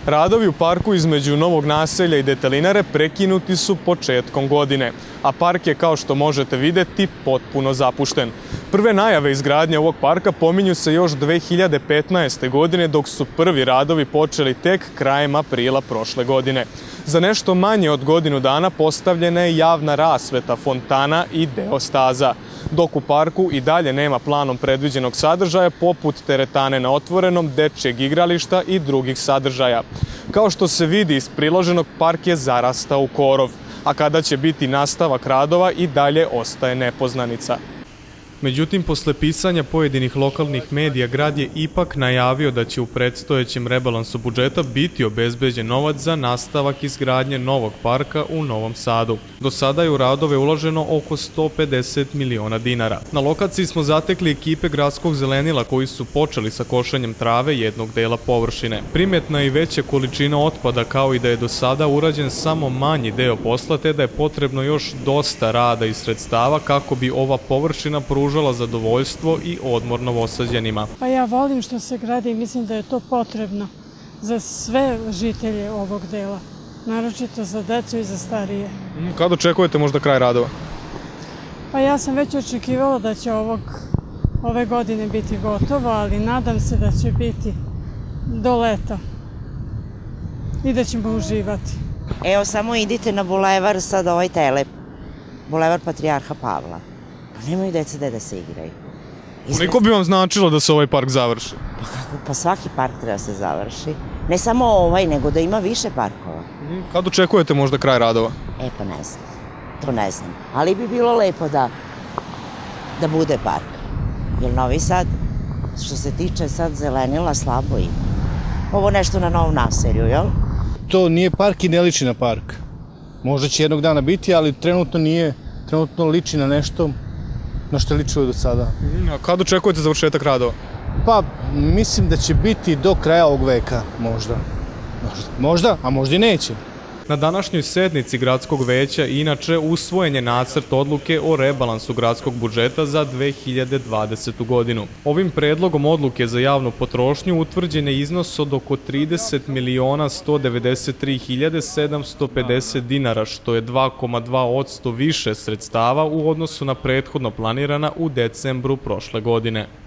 Radovi u parku između Novog naselja i Detelinare prekinuti su početkom godine, a park je, kao što možete vidjeti, potpuno zapušten. Prve najave izgradnje ovog parka pominju se još 2015. godine, dok su prvi radovi počeli tek krajem aprila prošle godine. Za nešto manje od godinu dana postavljena je javna rasveta, fontana i deo staza, dok u parku i dalje nema planom predviđenog sadržaja poput teretane na otvorenom, dečjeg igrališta i drugih sadržaja. Kao što se vidi iz priloženog, park je zarastao u korov, a kada će biti nastavak radova i dalje ostaje nepoznanica. Međutim, posle pisanja pojedinih lokalnih medija, grad je ipak najavio da će u predstojećem rebalansu budžeta biti obezbeđen novac za nastavak izgradnje novog parka u Novom Sadu. Do sada je u radove uloženo oko 150 miliona dinara. Na lokaciji smo zatekli ekipe gradskog zelenila koji su počeli sa košenjem trave jednog dela površine. Primetna je i veća količina otpada, kao i da je do sada urađen samo manji deo posla, te da je potrebno još dosta rada i sredstava kako bi ova površina pružila zadovoljstvo i odmor novosađenima. Pa ja volim što se gradi i mislim da je to potrebno za sve žitelje ovog dela, naročito za decu i za starije. Kada očekujete možda kraj radova? Pa ja sam već očekivala da će ove godine biti gotovo, ali nadam se da će biti do leta i da ćemo uživati. Evo, samo idite na bulevar, sad ovaj Telep, bulevar Patrijarha Pavla. Nemaju deca gde da se igraju. Koliko bi vam značilo da se ovaj park završi? Pa kako? Pa svaki park treba se završi. Ne samo ovaj, nego da ima više parkova. Kad očekujete možda kraj radova? Pa ne znam. To ne znam. Ali bi bilo lepo da bude park. Jer Novi Sad, što se tiče sad zelenila, slabo ima. Ovo nešto na Novom naselju, jel? To nije park i ne liči na park. Možda će jednog dana biti, ali trenutno nije. Trenutno liči na nešto na što je ličilo do sada. A kada očekujete završetak radova? Pa, mislim da će biti do kraja ovog veka, možda. Možda, a možda i neće. Na današnjoj sednici gradskog veća inače usvojen je nacrt odluke o rebalansu gradskog budžeta za 2020. godinu. Ovim predlogom odluke za javnu potrošnju utvrđen je iznos od oko 30.193.750 dinara, što je 2,2% više sredstava u odnosu na prethodno planirana u decembru prošle godine.